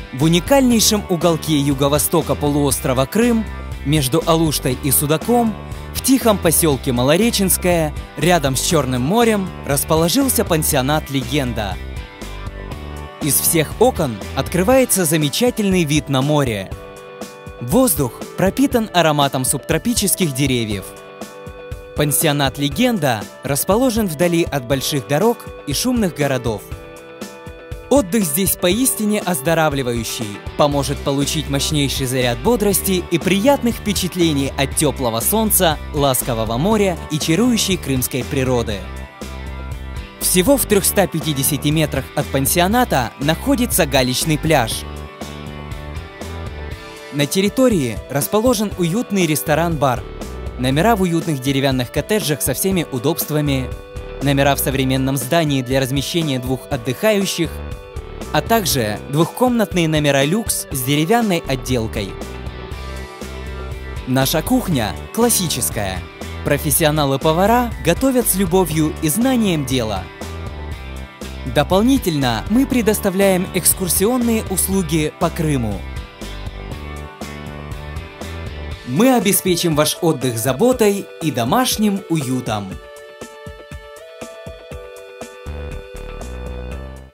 В уникальнейшем уголке юго-востока полуострова Крым, между Алуштой и Судаком, в тихом поселке Малореченское, рядом с Черным морем, расположился пансионат «Легенда». Из всех окон открывается замечательный вид на море. Воздух пропитан ароматом субтропических деревьев. Пансионат «Легенда» расположен вдали от больших дорог и шумных городов. Отдых здесь поистине оздоравливающий, поможет получить мощнейший заряд бодрости и приятных впечатлений от теплого солнца, ласкового моря и чарующей крымской природы. Всего в 350 метрах от пансионата находится галечный пляж. На территории расположен уютный ресторан-бар, номера в уютных деревянных коттеджах со всеми удобствами, номера в современном здании для размещения двух отдыхающих, а также двухкомнатные номера люкс с деревянной отделкой. Наша кухня классическая. Профессионалы-повара готовят с любовью и знанием дела. Дополнительно мы предоставляем экскурсионные услуги по Крыму. Мы обеспечим ваш отдых заботой и домашним уютом.